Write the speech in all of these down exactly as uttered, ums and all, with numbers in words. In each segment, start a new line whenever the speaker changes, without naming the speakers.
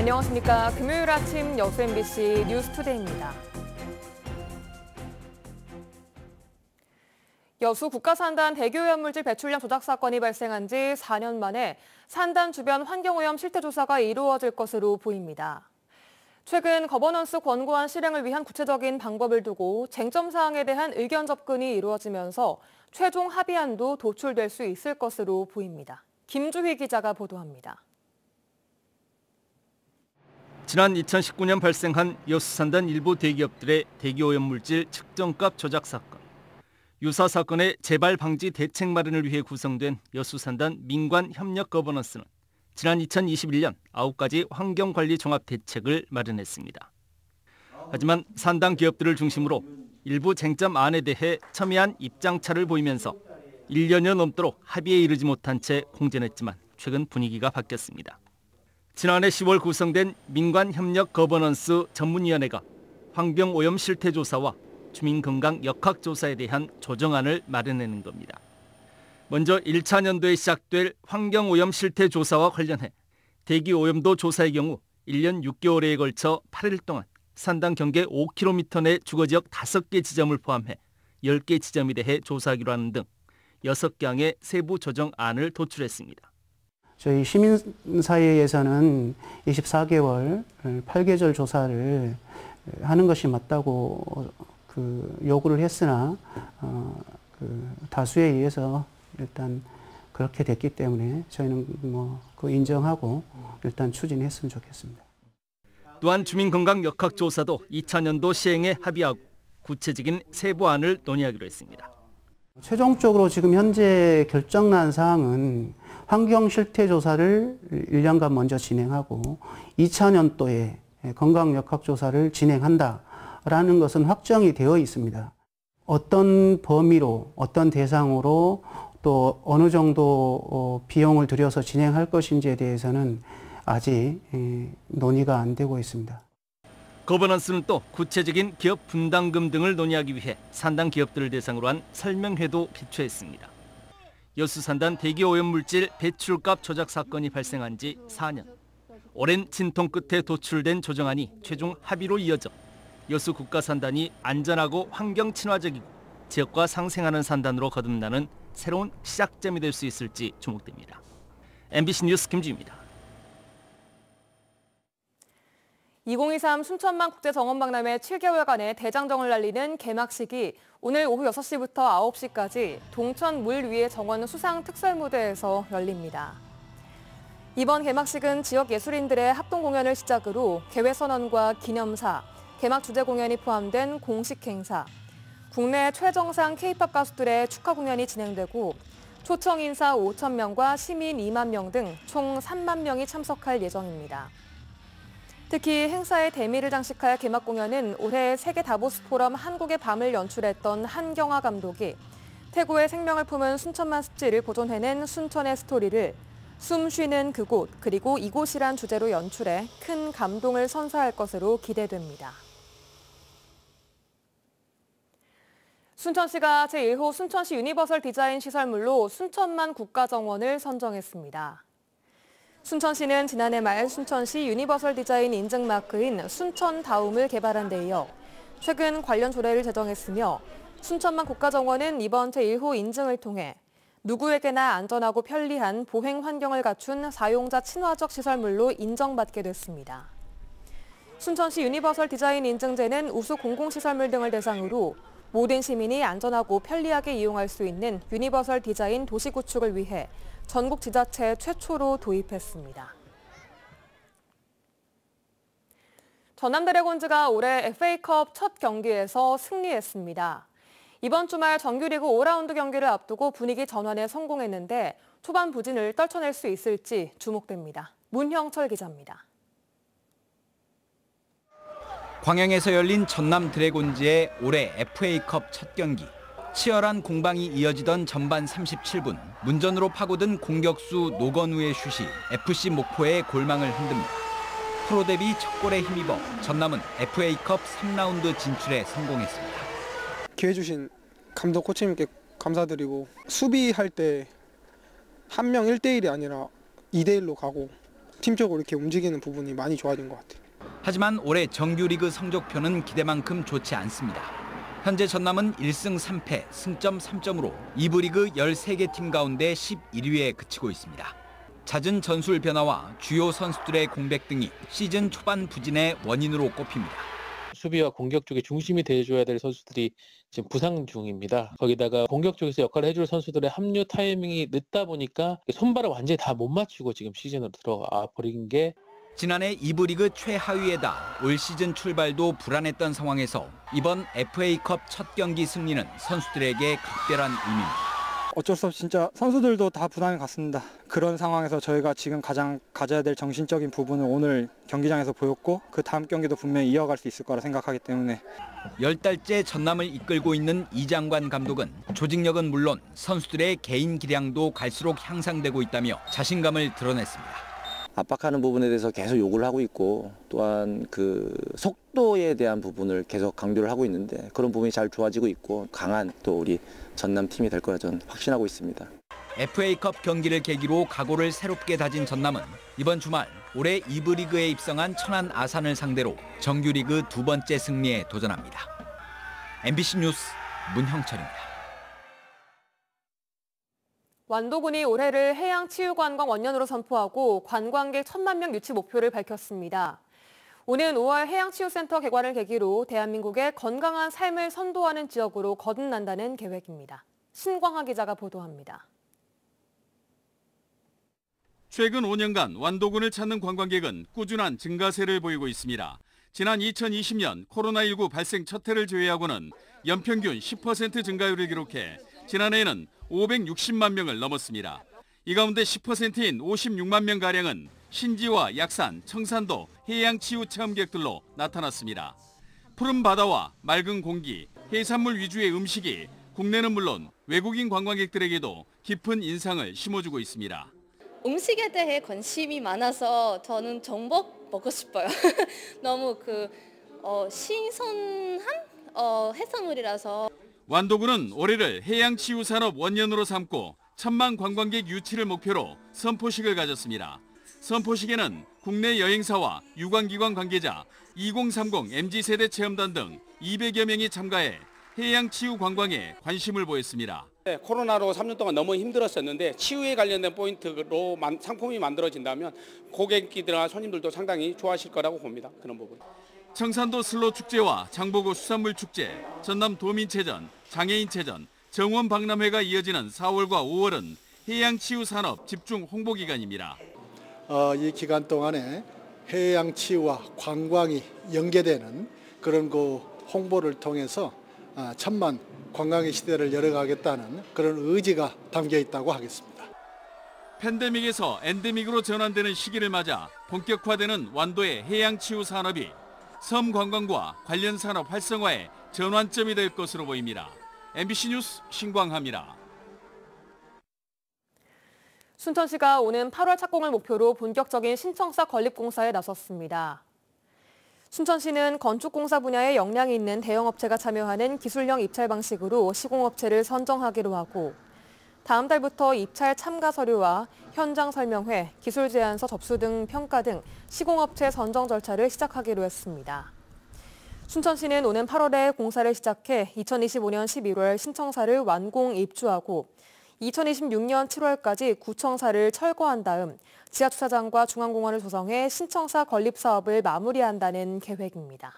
안녕하십니까. 금요일 아침 여수 엠비씨 뉴스투데이입니다. 여수 국가산단 대기오염물질 배출량 조작 사건이 발생한 지 사 년 만에 산단 주변 환경오염 실태조사가 이루어질 것으로 보입니다. 최근 거버넌스 권고안 실행을 위한 구체적인 방법을 두고 쟁점 사항에 대한 의견 접근이 이루어지면서 최종 합의안도 도출될 수 있을 것으로 보입니다. 김주희 기자가 보도합니다.
지난 이천십구 년 발생한 여수산단 일부 대기업들의 대기오염물질 측정값 조작 사건. 유사 사건의 재발 방지 대책 마련을 위해 구성된 여수산단 민관협력 거버넌스는 지난 이천이십일 년 아홉 가지 환경관리 종합 대책을 마련했습니다. 하지만 산단 기업들을 중심으로 일부 쟁점안에 대해 첨예한 입장차를 보이면서 일 년여 넘도록 합의에 이르지 못한 채 공전했지만 최근 분위기가 바뀌었습니다. 지난해 시월 구성된 민관협력 거버넌스 전문위원회가 환경오염 실태조사와 주민건강 역학조사에 대한 조정안을 마련하는 겁니다. 먼저 일 차 년도에 시작될 환경오염 실태조사와 관련해 대기오염도 조사의 경우 일 년 육 개월에 걸쳐 팔 일 동안 산단 경계 오 킬로미터 내 주거지역 다섯 개 지점을 포함해 열 개 지점에 대해 조사하기로 하는 등 여섯 개항의 세부 조정안을 도출했습니다.
저희 시민사회에서는 이십사 개월 팔 계절 조사를 하는 것이 맞다고 그 요구를 했으나 어, 그 다수에 의해서 일단 그렇게 됐기 때문에 저희는 뭐 그 인정하고 일단 추진했으면 좋겠습니다.
또한 주민건강 역학조사도 이 차 년도 시행에 합의하고 구체적인 세부안을 논의하기로 했습니다.
최종적으로 지금 현재 결정난 사항은 환경실태조사를 일 년간 먼저 진행하고 이 차 년도에 건강역학조사를 진행한다라는 것은 확정이 되어 있습니다. 어떤 범위로, 어떤 대상으로 또 어느 정도 비용을 들여서 진행할 것인지에 대해서는 아직 논의가 안 되고 있습니다.
거버넌스는 또 구체적인 기업 분담금 등을 논의하기 위해 산단 기업들을 대상으로 한 설명회도 개최했습니다. 여수산단 대기오염물질 배출값 조작 사건이 발생한 지 사 년. 오랜 진통 끝에 도출된 조정안이 최종 합의로 이어져 여수 국가산단이 안전하고 환경 친화적이고 지역과 상생하는 산단으로 거듭나는 새로운 시작점이 될 수 있을지 주목됩니다. 엠비씨 뉴스 김주희입니다.
이천이십삼 순천만 국제정원박람회 칠 개월간의 대장정을 날리는 개막식이 오늘 오후 여섯 시부터 아홉 시까지 동천 물 위의 정원 수상 특설무대에서 열립니다. 이번 개막식은 지역 예술인들의 합동 공연을 시작으로 개회선언과 기념사, 개막 주제 공연이 포함된 공식 행사, 국내 최정상 케이팝 가수들의 축하 공연이 진행되고 초청 인사 오천 명과 시민 이만 명 등 총 삼만 명이 참석할 예정입니다. 특히 행사의 대미를 장식할 개막 공연은 올해 세계 다보스 포럼 한국의 밤을 연출했던 한경화 감독이 태고의 생명을 품은 순천만 습지를 보존해낸 순천의 스토리를 숨 쉬는 그곳 그리고 이곳이란 주제로 연출해 큰 감동을 선사할 것으로 기대됩니다. 순천시가 제일 호 순천시 유니버설 디자인 시설물로 순천만 국가정원을 선정했습니다. 순천시는 지난해 말 순천시 유니버설 디자인 인증 마크인 순천다움을 개발한 데 이어 최근 관련 조례를 제정했으며 순천만 국가정원은 이번 제일 호 인증을 통해 누구에게나 안전하고 편리한 보행 환경을 갖춘 사용자 친화적 시설물로 인정받게 됐습니다. 순천시 유니버설 디자인 인증제는 우수 공공시설물 등을 대상으로 모든 시민이 안전하고 편리하게 이용할 수 있는 유니버설 디자인 도시 구축을 위해 전국 지자체 최초로 도입했습니다. 전남 드래곤즈가 올해 에프에이컵 첫 경기에서 승리했습니다. 이번 주말 정규리그 오 라운드 경기를 앞두고 분위기 전환에 성공했는데 초반 부진을 떨쳐낼 수 있을지 주목됩니다. 문형철 기자입니다.
광양에서 열린 전남 드래곤즈의 올해 에프에이컵 첫 경기. 치열한 공방이 이어지던 전반 삼십칠 분, 문전으로 파고든 공격수 노건우의 슛이 에프씨 목포의 골망을 흔듭니다. 프로 데뷔 첫 골에 힘입어 전남은 에프에이컵 삼 라운드 진출에 성공했습니다.
기회 주신 감독 코치님께 감사드리고 수비할 때 한 명 일 대 일이 아니라 이 대 일로 가고 팀적으로 이렇게 움직이는 부분이 많이 좋아진 것 같아요.
하지만 올해 정규리그 성적표는 기대만큼 좋지 않습니다. 현재 전남은 일 승 삼 패, 승점 삼 점으로 이 부 리그 열세 개 팀 가운데 십일 위에 그치고 있습니다. 잦은 전술 변화와 주요 선수들의 공백 등이 시즌 초반 부진의 원인으로 꼽힙니다.
수비와 공격 쪽에 중심이 돼줘야 될 선수들이 지금 부상 중입니다. 거기다가 공격 쪽에서 역할을 해줄 선수들의 합류 타이밍이 늦다 보니까 손발을 완전히 다 못 맞추고 지금 시즌으로 들어가 버린 게
지난해 이 부 리그 최하위에다 올 시즌 출발도 불안했던 상황에서 이번 에프에이컵 첫 경기 승리는 선수들에게 각별한 의미입니다.
어쩔 수 없이 진짜 선수들도 다 부담이 갔습니다. 그런 상황에서 저희가 지금 가장 가져야 될 정신적인 부분을 오늘 경기장에서 보였고 그 다음 경기도 분명히 이어갈 수 있을 거라 생각하기 때문에
열 달째 전남을 이끌고 있는 이장관 감독은 조직력은 물론 선수들의 개인 기량도 갈수록 향상되고 있다며 자신감을 드러냈습니다.
압박하는 부분에 대해서 계속 요구를 하고 있고 또한 그 속도에 대한 부분을 계속 강조를 하고 있는데 그런 부분이 잘 좋아지고 있고 강한 또 우리 전남 팀이 될 거라 저는 확신하고 있습니다.
에프에이컵 경기를 계기로 각오를 새롭게 다진 전남은 이번 주말 올해 이 부 리그에 입성한 천안 아산을 상대로 정규리그 두 번째 승리에 도전합니다. 엠비씨 뉴스 문형철입니다.
완도군이 올해를 해양치유관광 원년으로 선포하고 관광객 천만 명 유치 목표를 밝혔습니다. 오는 오월 해양치유센터 개관을 계기로 대한민국의 건강한 삶을 선도하는 지역으로 거듭난다는 계획입니다. 신광하 기자가 보도합니다.
최근 오 년간 완도군을 찾는 관광객은 꾸준한 증가세를 보이고 있습니다. 지난 이천이십 년 코로나십구 발생 첫 해를 제외하고는 연평균 십 퍼센트 증가율을 기록해 지난해에는 오백육십만 명을 넘었습니다. 이 가운데 십 퍼센트인 오십육만 명가량은 신지와 약산, 청산도 해양치유 체험객들로 나타났습니다. 푸른 바다와 맑은 공기, 해산물 위주의 음식이 국내는 물론 외국인 관광객들에게도 깊은 인상을 심어주고 있습니다.
음식에 대해 관심이 많아서 저는 전복 먹고 싶어요. 너무 그 어, 신선한 어, 해산물이라서.
완도군은 올해를 해양치유산업 원년으로 삼고 천만 관광객 유치를 목표로 선포식을 가졌습니다. 선포식에는 국내 여행사와 유관기관 관계자, 이공삼공 엠지세대 체험단 등 이백여 명이 참가해 해양치유 관광에 관심을 보였습니다.
네, 코로나로 삼 년 동안 너무 힘들었었는데 치유에 관련된 포인트로 상품이 만들어진다면 고객들이나 손님들도 상당히 좋아하실 거라고 봅니다. 그런 부분.
청산도 슬로축제와 장보고 수산물축제, 전남 도민체전, 장애인체전, 정원박람회가 이어지는 사월과 오월은 해양치유산업 집중 홍보기간입니다.
어, 이 기간 동안에 해양치유와 관광이 연계되는 그런 그 홍보를 통해서 어, 천만 관광의 시대를 열어가겠다는 그런 의지가 담겨 있다고 하겠습니다.
팬데믹에서 엔데믹으로 전환되는 시기를 맞아 본격화되는 완도의 해양치유 산업이 섬 관광과 관련 산업 활성화의 전환점이 될 것으로 보입니다. 엠비씨 뉴스 신광하입니다.
순천시가 오는 팔월 착공을 목표로 본격적인 신청사 건립 공사에 나섰습니다. 순천시는 건축공사 분야에 역량이 있는 대형업체가 참여하는 기술형 입찰 방식으로 시공업체를 선정하기로 하고 다음 달부터 입찰 참가 서류와 현장 설명회, 기술 제안서 접수 등 평가 등 시공업체 선정 절차를 시작하기로 했습니다. 순천시는 오는 팔월에 공사를 시작해 이천이십오 년 십일월 신청사를 완공 입주하고 이천이십육 년 칠월까지 구청사를 철거한 다음 지하주차장과 중앙공원을 조성해 신청사 건립 사업을 마무리한다는 계획입니다.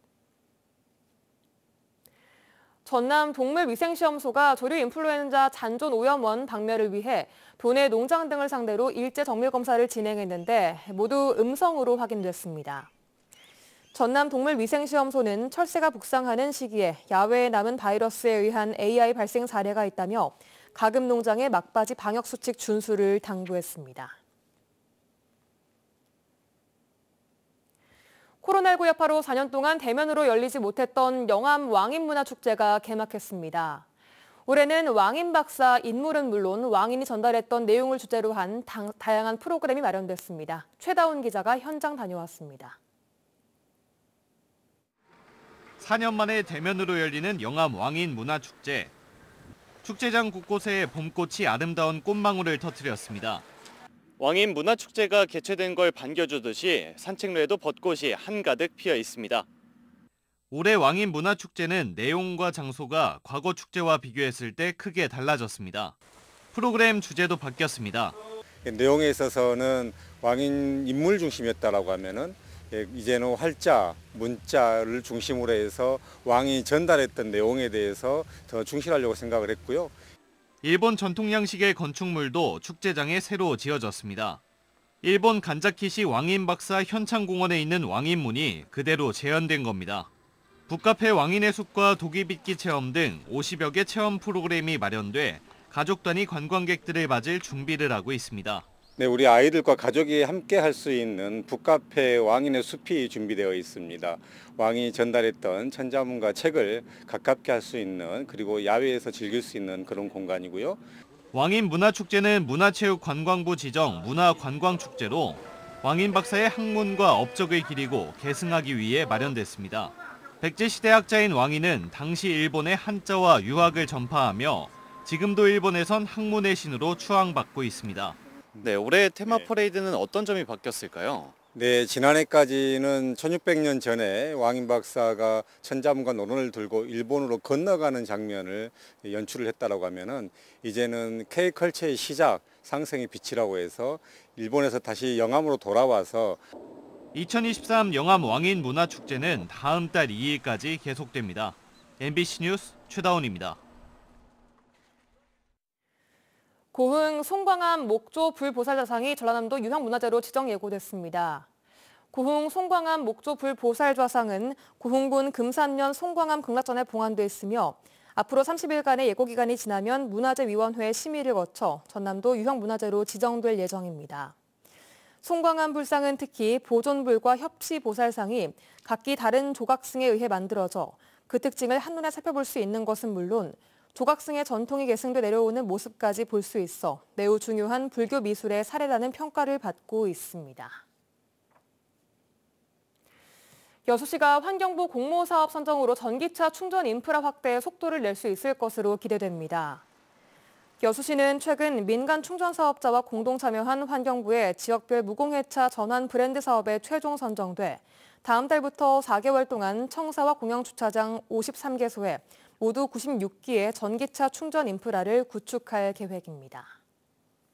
전남 동물위생시험소가 조류 인플루엔자 잔존 오염원 박멸을 위해 도내 농장 등을 상대로 일제 정밀 검사를 진행했는데 모두 음성으로 확인됐습니다. 전남 동물위생시험소는 철새가 북상하는 시기에 야외에 남은 바이러스에 의한 에이아이 발생 사례가 있다며 가금 농장의 막바지 방역수칙 준수를 당부했습니다. 코로나십구 여파로 사 년 동안 대면으로 열리지 못했던 영암 왕인문화축제가 개막했습니다. 올해는 왕인 박사 인물은 물론 왕인이 전달했던 내용을 주제로 한 당, 다양한 프로그램이 마련됐습니다. 최다운 기자가 현장 다녀왔습니다.
사 년 만에 대면으로 열리는 영암 왕인 문화축제. 축제장 곳곳에 봄꽃이 아름다운 꽃망울을 터뜨렸습니다.
왕인 문화축제가 개최된 걸 반겨주듯이 산책로에도 벚꽃이 한가득 피어 있습니다.
올해 왕인 문화축제는 내용과 장소가 과거 축제와 비교했을 때 크게 달라졌습니다. 프로그램 주제도 바뀌었습니다.
내용에 있어서는 왕인 인물 중심이었다라고 하면은 이제는 활자, 문자를 중심으로 해서 왕이 전달했던 내용에 대해서 더 충실하려고 생각을 했고요.
일본 전통 양식의 건축물도 축제장에 새로 지어졌습니다. 일본 간자키시 왕인박사 현창공원에 있는 왕인문이 그대로 재현된 겁니다. 북카페 왕인의 숲과 도기빗기 체험 등 오십여 개 체험 프로그램이 마련돼 가족 단위 관광객들을 맞을 준비를 하고 있습니다.
네, 우리 아이들과 가족이 함께 할 수 있는 북카페 왕인의 숲이 준비되어 있습니다. 왕이 전달했던 천자문과 책을 가깝게 할 수 있는, 그리고 야외에서 즐길 수 있는 그런 공간이고요.
왕인 문화축제는 문화체육관광부 지정 문화관광축제로 왕인 박사의 학문과 업적을 기리고 계승하기 위해 마련됐습니다. 백제시대 학자인 왕인은 당시 일본의 한자와 유학을 전파하며 지금도 일본에선 학문의 신으로 추앙받고 있습니다.
네, 올해 테마 퍼레이드는 어떤 점이 바뀌었을까요?
네, 지난해까지는 천육백 년 전에 왕인 박사가 천자문과 논언을 들고 일본으로 건너가는 장면을 연출을 했다라고 하면은 이제는 K컬처의 시작, 상생의 빛이라고 해서 일본에서 다시 영암으로 돌아와서
이천이십삼 영암 왕인 문화축제는 다음 달 이 일까지 계속됩니다. 엠비씨 뉴스 최다운입니다.
고흥 송광암 목조 불보살좌상이 전라남도 유형문화재로 지정 예고됐습니다. 고흥 송광암 목조 불보살좌상은 고흥군 금산면 송광암 극락전에 봉안돼 있으며 앞으로 삼십 일간의 예고기간이 지나면 문화재위원회 심의를 거쳐 전남도 유형문화재로 지정될 예정입니다. 송광암 불상은 특히 보존불과 협시보살상이 각기 다른 조각승에 의해 만들어져 그 특징을 한눈에 살펴볼 수 있는 것은 물론 조각승의 전통이 계승돼 내려오는 모습까지 볼 수 있어 매우 중요한 불교 미술의 사례라는 평가를 받고 있습니다. 여수시가 환경부 공모사업 선정으로 전기차 충전 인프라 확대에 속도를 낼 수 있을 것으로 기대됩니다. 여수시는 최근 민간 충전 사업자와 공동 참여한 환경부의 지역별 무공해차 전환 브랜드 사업에 최종 선정돼 다음 달부터 사 개월 동안 청사와 공영주차장 오십삼 개소에 모두 구십육 기의 전기차 충전 인프라를 구축할 계획입니다.